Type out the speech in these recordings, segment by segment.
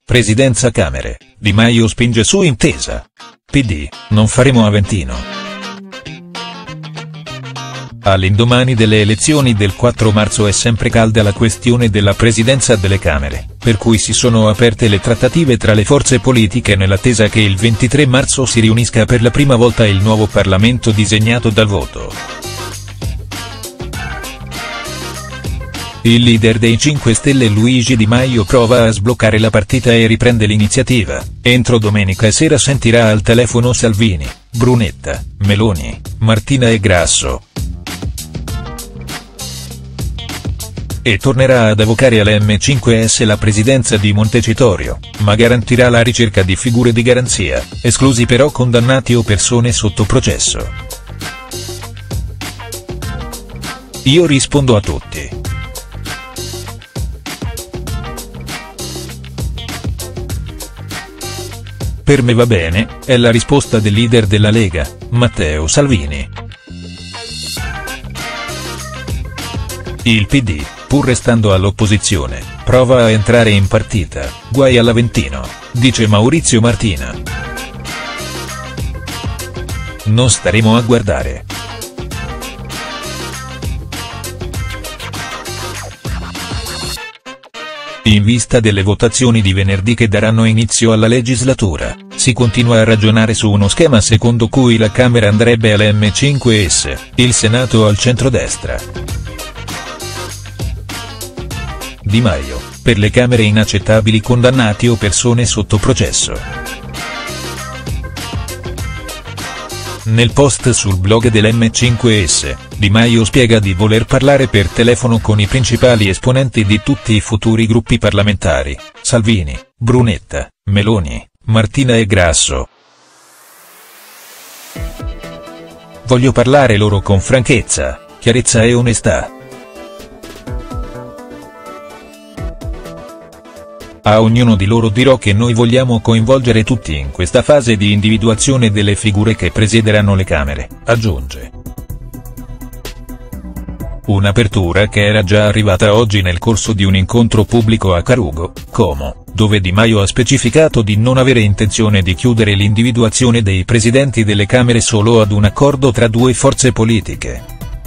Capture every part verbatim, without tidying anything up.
Presidenza Camere, Di Maio spinge su intesa. P D, non faremo Aventino. All'indomani delle elezioni del quattro marzo è sempre calda la questione della presidenza delle Camere, per cui si sono aperte le trattative tra le forze politiche nell'attesa che il ventitré marzo si riunisca per la prima volta il nuovo Parlamento disegnato dal voto. Il leader dei cinque Stelle Luigi Di Maio prova a sbloccare la partita e riprende l'iniziativa. Entro domenica sera sentirà al telefono Salvini, Brunetta, Meloni, Martina e Grasso. E tornerà ad avvocare all'M cinque S la presidenza di Montecitorio, ma garantirà la ricerca di figure di garanzia, esclusi però condannati o persone sotto processo. Io rispondo a tutti. Per me va bene, è la risposta del leader della Lega, Matteo Salvini. Il P D, pur restando all'opposizione, prova a entrare in partita, guai all'Aventino, dice Maurizio Martina. Non staremo a guardare. In vista delle votazioni di venerdì che daranno inizio alla legislatura, si continua a ragionare su uno schema secondo cui la Camera andrebbe all'M cinque S, il Senato al centrodestra. Di Maio, per le Camere inaccettabili condannati o persone sotto processo. Nel post sul blog dell'M cinque S, Di Maio spiega di voler parlare per telefono con i principali esponenti di tutti i futuri gruppi parlamentari, Salvini, Brunetta, Meloni, Martina e Grasso. Voglio parlare loro con franchezza, chiarezza e onestà. A ognuno di loro dirò che noi vogliamo coinvolgere tutti in questa fase di individuazione delle figure che presiederanno le Camere, aggiunge. Un'apertura che era già arrivata oggi nel corso di un incontro pubblico a Carugo, Como, dove Di Maio ha specificato di non avere intenzione di chiudere l'individuazione dei presidenti delle Camere solo ad un accordo tra due forze politiche.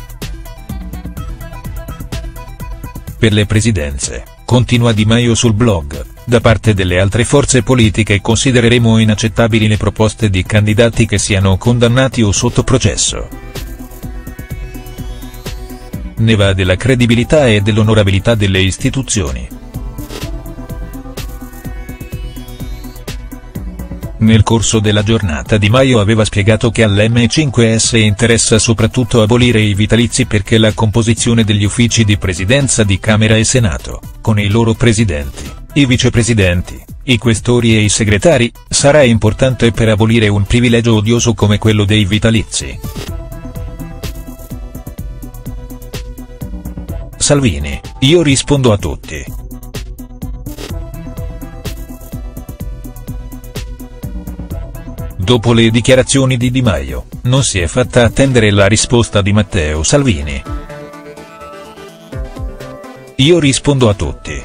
Per le presidenze, continua Di Maio sul blog, da parte delle altre forze politiche considereremo inaccettabili le proposte di candidati che siano condannati o sotto processo. Ne va della credibilità e dell'onorabilità delle istituzioni. Nel corso della giornata Di Maio aveva spiegato che all'M cinque S interessa soprattutto abolire i vitalizi perché la composizione degli uffici di presidenza di Camera e Senato, con i loro presidenti, i vicepresidenti, i questori e i segretari, sarà importante per abolire un privilegio odioso come quello dei vitalizi. Salvini, io rispondo a tutti. Dopo le dichiarazioni di Di Maio, non si è fatta attendere la risposta di Matteo Salvini. Io rispondo a tutti.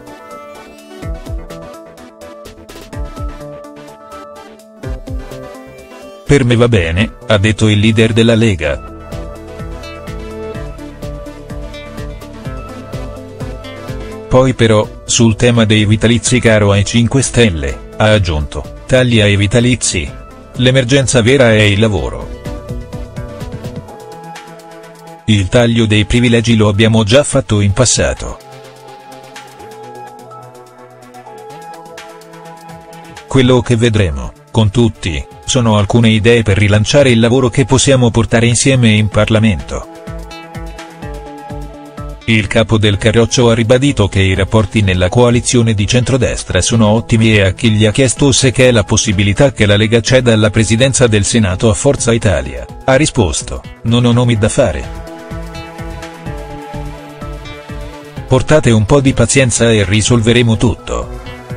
Per me va bene, ha detto il leader della Lega. Poi però, sul tema dei vitalizi caro ai cinque Stelle, ha aggiunto, tagli ai vitalizi. L'emergenza vera è il lavoro. Il taglio dei privilegi lo abbiamo già fatto in passato. Quello che vedremo, con tutti, sono alcune idee per rilanciare il lavoro che possiamo portare insieme in Parlamento. Il capo del Carroccio ha ribadito che i rapporti nella coalizione di centrodestra sono ottimi e a chi gli ha chiesto se c'è la possibilità che la Lega ceda la presidenza del Senato a Forza Italia, ha risposto, non ho nomi da fare. Portate un po' di pazienza e risolveremo tutto.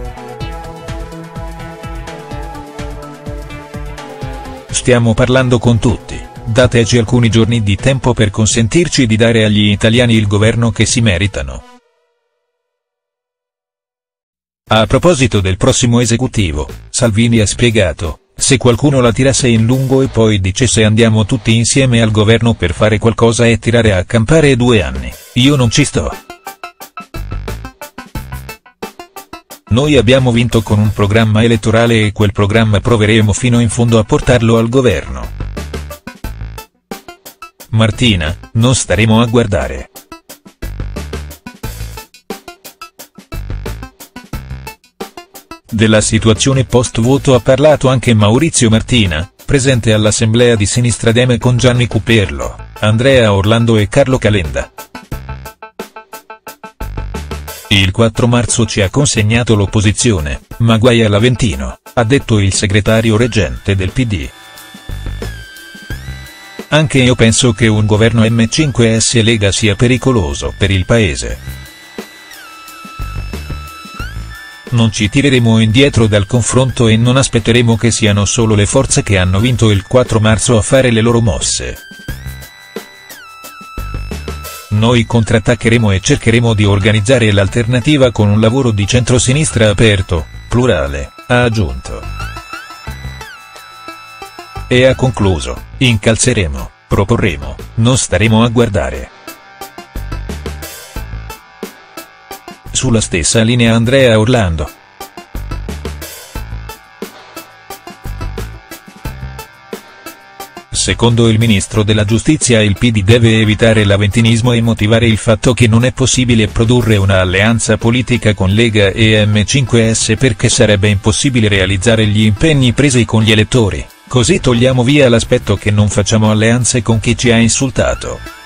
Stiamo parlando con tutti, dateci alcuni giorni di tempo per consentirci di dare agli italiani il governo che si meritano. A proposito del prossimo esecutivo, Salvini ha spiegato: se qualcuno la tirasse in lungo e poi dicesse andiamo tutti insieme al governo per fare qualcosa e tirare a campare due anni, io non ci sto. Noi abbiamo vinto con un programma elettorale e quel programma proveremo fino in fondo a portarlo al governo. Martina, non staremo a guardare. Della situazione post-voto ha parlato anche Maurizio Martina, presente all'assemblea di Sinistra Dem con Gianni Cuperlo, Andrea Orlando e Carlo Calenda. Il quattro marzo ci ha consegnato l'opposizione, ma guai all'Aventino, ha detto il segretario reggente del P D. Anche io penso che un governo M cinque S Lega sia pericoloso per il paese. Non ci tireremo indietro dal confronto e non aspetteremo che siano solo le forze che hanno vinto il quattro marzo a fare le loro mosse. Noi contrattaccheremo e cercheremo di organizzare l'alternativa con un lavoro di centrosinistra aperto, plurale, ha aggiunto. E ha concluso: incalzeremo, proporremo, non staremo a guardare. Sulla stessa linea Andrea Orlando. Secondo il ministro della giustizia il P D deve evitare l'aventinismo e motivare il fatto che non è possibile produrre una alleanza politica con Lega e M cinque S perché sarebbe impossibile realizzare gli impegni presi con gli elettori, così togliamo via l'aspetto che non facciamo alleanze con chi ci ha insultato.